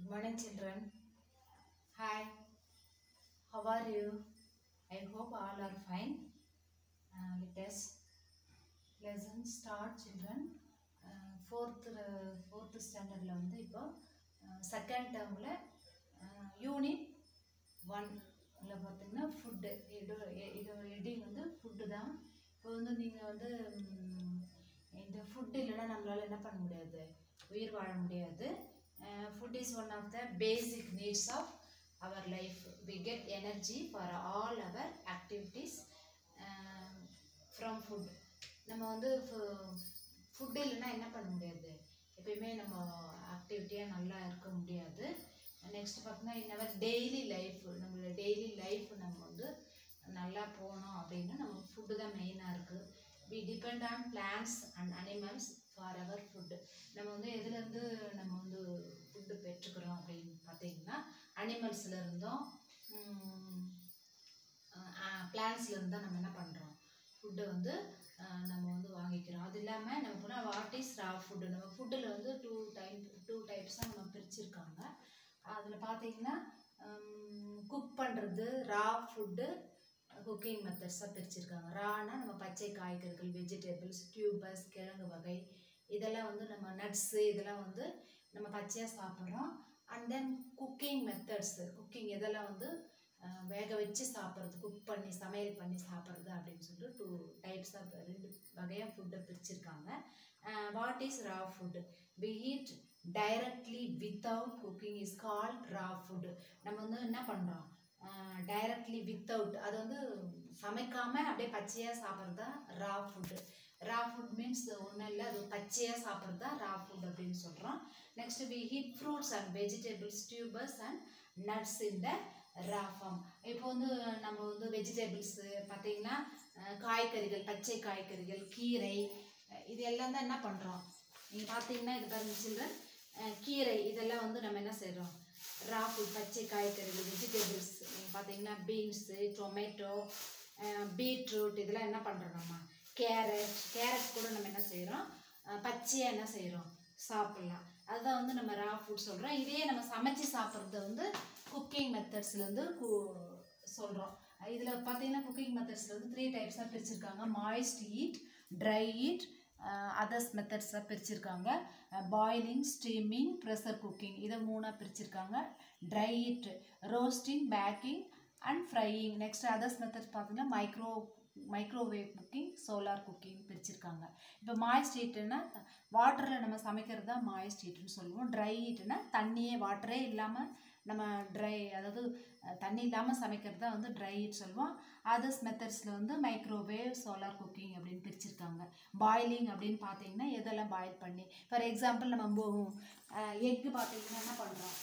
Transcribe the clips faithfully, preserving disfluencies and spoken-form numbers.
Good morning, children. Hi, how are you? I hope all are fine. Uh, let us lesson start, children. Uh, fourth uh, fourth standard la வந்து இப்போ second term la uh, unit one la பாத்தீங்கன்னா food இது இது heading வந்து food தான். இப்போ வந்து நீங்க வந்து இந்த food இல்லனா நம்மளால என்ன பண்ண முடியாது, உயிர் வாழ முடியாது. Uh, food is one of the basic needs of our life. We get energy for all our activities uh, from food. நம்ம வந்து ஃபுட் இல்லைன்னா என்ன பண்ண முடியாது, எப்பயுமே நம்ம ஆக்டிவிட்டியாக நல்லா இருக்க முடியாது. நெக்ஸ்ட் பார்த்தீங்கன்னா இன் அவர் டெய்லி லைஃப், நம்மளோட டெய்லி லைஃப் நம்ம வந்து நல்லா போகணும் அப்படின்னா நம்ம ஃபுட்டு தான் மெயினாக இருக்குது. we depend on plants and animals for our food. நம்ம வந்து எதுலேருந்து நம்ம வந்து ஃபுட்டு பெற்றுக்கிறோம் அப்படின்னு பார்த்தீங்கன்னா அனிமல்ஸில் இருந்தோம், பிளான்ஸ்லேருந்து தான் நம்ம என்ன பண்ணுறோம், ஃபுட்டை வந்து நம்ம வந்து வாங்கிக்கிறோம். அது இல்லாமல் நம்ம போனால் வாட் இஸ் ரா ஃபுட்டு, நம்ம ஃபுட்டில் வந்து டூ டைப் டூ டைப்ஸாக நம்ம பிரிச்சுருக்காங்க. அதில் பார்த்தீங்கன்னா குக் பண்ணுறது ரா ஃபுட்டு, குக்கிங் மெத்தட்ஸாக பிரிச்சுருக்காங்க. ரானா நம்ம பச்சை காய்கறிகள், வெஜிடபிள்ஸ், டியூபர்ஸ், கிழங்கு வகை, இதெல்லாம் வந்து நம்ம நட்ஸு, இதெல்லாம் வந்து நம்ம பச்சையாக சாப்பிட்றோம். And then cooking methods, cooking இதெல்லாம் வந்து வேக வச்சு சாப்பிட்றது, குக் பண்ணி சமையல் பண்ணி சாப்பிட்றது அப்படின்னு சொல்லிட்டு டூ டைப்ஸாக ரெண்டு வகையாக ஃபுட்டை பிரிச்சுருக்காங்க. What is raw food, we eat directly without cooking is called raw food. நம்ம வந்து என்ன பண்ணுறோம், டைரக்ட்லி வித்தவுட், அது வந்து சமைக்காமல் அப்படியே பச்சையாக சாப்பிட்றது தான் raw food. Raw food means ஒன்றும் இல்லை, அது பச்சையாக சாப்பிட்றது தான் ரா ஃபுட் அப்படின்னு சொல்கிறோம். Next we heat fruits and vegetables, tubers and nuts in the raw form. இப்போ வந்து நம்ம வந்து வெஜிடபிள்ஸு பார்த்தீங்கன்னா காய்கறிகள், பச்சை காய்கறிகள், கீரை, இது எல்லாம் தான் என்ன பண்ணுறோம். நீங்கள் பார்த்தீங்கன்னா இது பாருங்க சில்ட்ரன், கீரை இதெல்லாம் வந்து நம்ம என்ன செய்கிறோம், ரா ஃபுட், பச்சை காய்கறிகள், வெஜிடபிள்ஸ். நீங்கள் பார்த்தீங்கன்னா பீன்ஸு, டொமேட்டோ, பீட்ரூட், இதெல்லாம் என்ன பண்ணுறோம், நம்ம கேரட் கேரட் கூட நம்ம என்ன செய்கிறோம், பச்சையாக என்ன செய்கிறோம், சாப்பிட்லாம். அதுதான் வந்து நம்ம ரா ஃபுட் சொல்கிறோம். இதே நம்ம சமைச்சு சாப்பிட்றது வந்து குக்கிங் மெத்தட்ஸ்லேருந்து சொல்கிறோம். இதில் பார்த்தீங்கன்னா குக்கிங் மெத்தட்ஸில் வந்து த்ரீ டைப்ஸாக பிரிச்சுருக்காங்க. Moist heat, dry heat, others மெத்தட்ஸாக பிரிச்சுருக்காங்க. பாயிலிங், ஸ்டீமிங், ப்ரெஷர் குக்கிங், இதை மூணாக பிரிச்சுருக்காங்க. Dry heat, roasting, baking and frying. Next others methods பார்த்தீங்கன்னா micro microwave cooking, solar cooking பிரிச்சுருக்காங்க. இப்போ மாய்ஸ்ட் ஹீட்டுன்னா வாட்டரில் நம்ம சமைக்கிறது தான் மாய்ஸ்ட் ஹீட்டுன்னு சொல்லுவோம். ட்ரை ஹீட்டுன்னா தண்ணியே, வாட்டரே இல்லாமல் நம்ம ட்ரை, அதாவது தண்ணி இல்லாமல் சமைக்கிறது தான் வந்து ட்ரை ஹீட் சொல்லுவோம். அதர்ஸ் மெத்தட்ஸில் வந்து மைக்ரோவேவ், சோலார் குக்கிங் அப்படின்னு பிரிச்சுருக்காங்க. பாயிலிங் அப்படின்னு பார்த்தீங்கன்னா எதெல்லாம் பாயில் பண்ணி, ஃபார் எக்ஸாம்பிள் நம்ம எக்கு பார்த்தீங்கன்னா என்ன பண்ணுறோம்,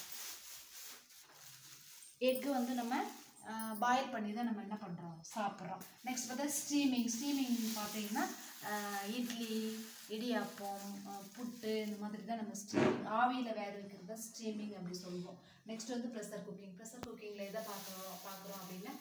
எக்கு வந்து நம்ம பாயில் பண்ணி தான் நம்ம என்ன பண்ணுறோம், சாப்பிட்றோம். நெக்ஸ்ட் பார்த்தா ஸ்டீமிங். ஸ்டீமிங் பார்த்தீங்கன்னா இட்லி, இடியாப்பம், புட்டு, இந்த மாதிரி தான் நம்ம ஸ்டீமிங், ஆவியில் வேக வைக்கிறது தான் ஸ்டீமிங் அப்படி சொல்லுவோம். நெக்ஸ்ட் வந்து ப்ரெஷர் குக்கிங். ப்ரெஷர் குக்கிங்கில் எதை பார்க்குறோம் பார்க்குறோம் அப்படின்னா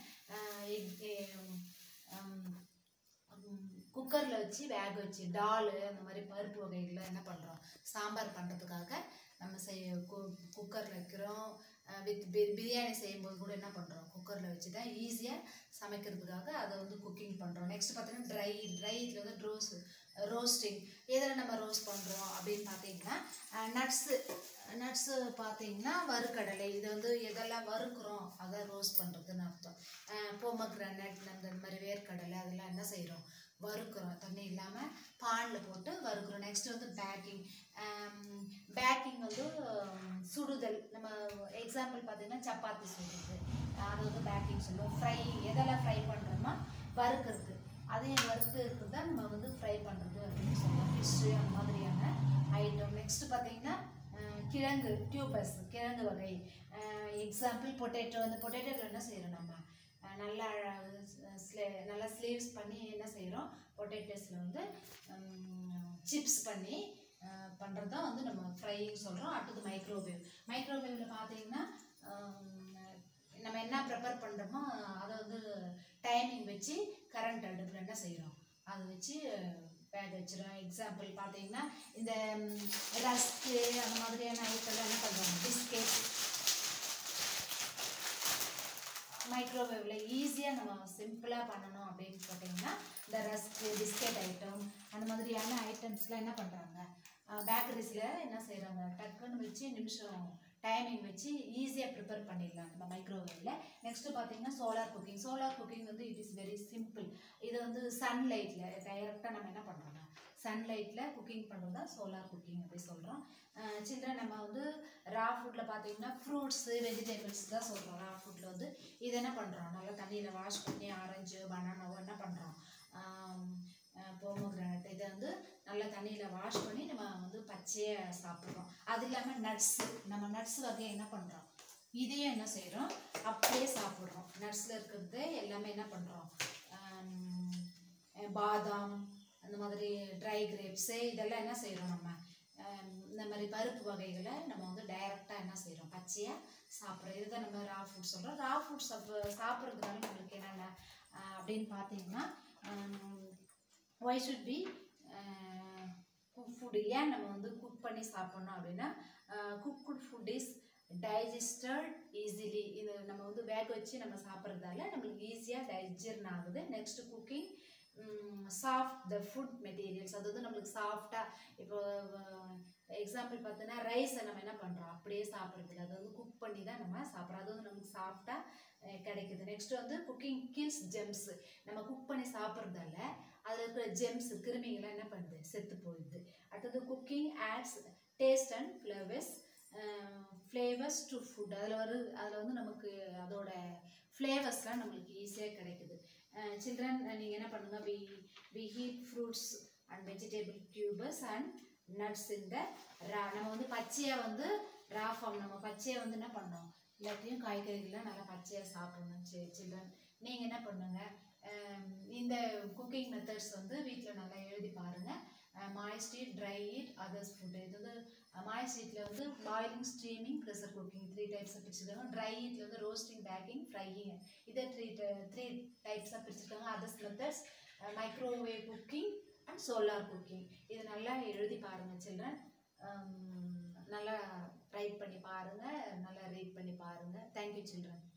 குக்கரில் வச்சு வேக வச்சு டால், அந்த மாதிரி பருப்பு வகைகளில் என்ன பண்ணுறோம், சாம்பார் பண்ணுறதுக்காக நம்ம செய்ய கு குக்கரில் வைக்கிறோம். வித் பி பிரியாணி செய்யும்போது கூட என்ன பண்ணுறோம், குக்கரில் வச்சு தான் ஈஸியாக சமைக்கிறதுக்காக அதை வந்து குக்கிங் பண்ணுறோம். நெக்ஸ்ட் பார்த்தீங்கன்னா ட்ரை ட்ரை இதில் வந்து ரோஸ் ரோஸ்டிங். எதில் நம்ம ரோஸ்ட் பண்ணுறோம் அப்படின்னு பார்த்தீங்கன்னா நட்ஸு நட்ஸு பார்த்தீங்கன்னா வறுக்கடலை, இதை வந்து எதெல்லாம் வறுக்கிறோம் அதை ரோஸ்ட் பண்ணுறதுன்னு அர்த்தம். போமக்ரானட், அந்த மாதிரி வேர்க்கடலை, அதெல்லாம் என்ன செய்கிறோம், வறுக்கிறோம், தண்ணி இல்லாமல் பானில் போட்டு வறுக்கிறோம். நெக்ஸ்ட் வந்து பேக்கிங். பேக்கிங் வந்து சுடுதல். நம்ம எக்ஸாம்பிள் பார்த்தீங்கன்னா சப்பாத்தி சுடுறது, அது வந்து பேக்கிங் சொல்லுவோம். ஃப்ரை, எதெல்லாம் ஃப்ரை பண்ணுறோமா, வறுக்கிறது, அதையும் வறுக்கிறது தான் நம்ம வந்து ஃப்ரை பண்ணுறது அப்படின்னு சொல்லுவோம். ஃபிஷ்ஷு, அந்த மாதிரியான ஐட்டம். நெக்ஸ்ட் பார்த்தீங்கன்னா கிழங்கு, டியூபர்ஸ், கிழங்கு வகை. Example potato. அந்த பொட்டேட்டோவில் என்ன செய்கிறோம், நம்ம நல்லா ஸ்லே நல்லா ஸ்லீவ்ஸ் பண்ணி என்ன செய்கிறோம், பொட்டேட்டோஸில் வந்து சிப்ஸ் பண்ணி பண்ணுறது தான் வந்து நம்ம ஃப்ரைன்னு சொல்கிறோம். அடுத்தது மைக்ரோவேவ். மைக்ரோவேவில் பார்த்தீங்கன்னா நம்ம என்ன ப்ரிப்பேர் பண்ணுறோமோ அதை வந்து டைமிங் வச்சு கரண்ட் அடுப்பில் என்ன செய்கிறோம், அதை வச்சு வேக வச்சிடும். எக்ஸாம்பிள் பார்த்தீங்கன்னா இந்த ரஸ்க்கு, அந்த மாதிரியான ஐட்டெல்லாம் என்ன பண்ணுறோம், பிஸ்கெட், மைக்ரோவேவில் ஈஸியாக நம்ம சிம்பிளாக பண்ணணும் அப்படின்னு பார்த்தீங்கன்னா இந்த ரஸ்க்கு பிஸ்கெட் ஐட்டம் அந்த மாதிரியான ஐட்டம்ஸ்லாம் என்ன பண்ணுறாங்க, பேக்கரிஸில் என்ன செய்கிறாங்க, டக்குன்னு வச்சு நிமிஷம் டைமிங் வச்சு ஈஸியாக ப்ரிப்பேர் பண்ணிடலாம் நம்ம மைக்ரோவேவில். நெக்ஸ்ட்டு பார்த்தீங்கன்னா சோலார் குக்கிங். சோலார் குக்கிங் வந்து இட் இஸ் வெரி சிம்பிள். இது வந்து சன்லைட்டில் டைரெக்டாக நம்ம என்ன பண்ணுறோம், சன்லைட்டில் குக்கிங் பண்ணுறது தான் சோலார் குக்கிங் அப்படி சொல்கிறோம். சில்ட்ரன் நம்ம வந்து ரா ஃபுட்டில் பார்த்தீங்கன்னா ஃப்ரூட்ஸு வெஜிடபிள்ஸ் தான் சொல்கிறோம். ரா ஃபுட்டில் வந்து இது என்ன பண்ணுறோம், நல்லா தண்ணியில் வாஷ் பண்ணி ஆரஞ்சு பனானாவோ என்ன பண்ணுறோம், போமோகிரானட் இதை வந்து நல்லா தண்ணியில் வாஷ் பண்ணி நம்ம வந்து பச்சையாக சாப்பிட்றோம். அது இல்லாமல் நட்ஸு, நம்ம நட்ஸ் வகையை என்ன பண்ணுறோம், இதையும் என்ன செய்கிறோம் அப்படியே சாப்பிட்றோம். நட்ஸில் இருக்கிறது எல்லாமே என்ன பண்ணுறோம், பாதாம் அந்த மாதிரி ட்ரை கிரேப்ஸு இதெல்லாம் என்ன செய்கிறோம், நம்ம இந்த மாதிரி பருப்பு வகைகளை நம்ம வந்து டைரெக்டாக என்ன செய்கிறோம் பச்சையாக சாப்பிட்றோம். இதுதான் நம்ம ரா ஃபுட் சொல்கிறோம். ரா ஃபுட் சாப்பிட்ற சாப்பிட்றதுனால நம்மளுக்கு என்னென்ன அப்படின்னு பார்த்தீங்கன்னா, why should be cook food, ஏன் நம்ம வந்து குக் பண்ணி சாப்பிட்ணும் அப்படின்னா, cooked food is digested easily. இது நம்ம வந்து வேக வச்சு நம்ம சாப்பிட்றதால நம்மளுக்கு ஈஸியாக டைஜர்ன் ஆகுது. Next cooking soft the food materials, அதாவது நம்மளுக்கு சாஃப்டாக. இப்போ எக்ஸாம்பிள் பார்த்தோன்னா ரைஸை நம்ம என்ன பண்ணுறோம் அப்படியே சாப்பிட்றதில்ல, அது வந்து குக் பண்ணி தான் நம்ம சாப்பிட்றோம். அது வந்து நமக்கு சாஃப்டாக கிடைக்குது. நெக்ஸ்ட் வந்து குக்கிங் கில்ஸ் ஜெம்ஸ், நம்ம குக் பண்ணி சாப்பிட்றதால அதில் இருக்கிற ஜெம்ஸ் கிருமிகள்லாம் என்ன பண்ணுது, செத்து போயிடுது. அடுத்தது cooking adds taste and flavours flavours to food, அதில் வரு அதில் வந்து நமக்கு அதோட ஃப்ளேவர்ஸ்லாம் நம்மளுக்கு ஈஸியாக கிடைக்குது. சில்ட்ரன் நீங்கள் என்ன பண்ணுங்க, we we heat fruits and vegetable cubes and nuts இந்த ரா, நம்ம வந்து பச்சையாக வந்து ரா ஃபார்ம், நம்ம பச்சையாக வந்து என்ன பண்ணோம், எல்லாத்தையும் காய்கறிகள்லாம் நல்லா பச்சையாக சாப்பிடணும். சரி சில்ட்ரன், நீங்கள் என்ன பண்ணுங்க, இந்த குக்கிங் மெத்தட்ஸ் வந்து வீட்டில் நல்லா எழுதி பாருங்கள். Moist heat, dry heat, others food. இது வந்து மாய்ஸ்ட் ஹீட்டில் வந்து boiling, steaming, pressure cooking three டைப்ஸாக பிரிச்சுருக்காங்க. ட்ரை ஹீட்டில் வந்து ரோஸ்டிங், பேக்கிங், ஃப்ரையிங், இதை த்ரீ த்ரீ டைப்ஸாக பிரிச்சுருக்காங்க. Others methods microwave cooking and solar cooking. இது நல்லா எழுதி பாருங்கள் சில்ட்ரன், நல்லா ரைட் பண்ணி பாருங்கள், நல்லா ரீட் பண்ணி பாருங்கள். Thank you children.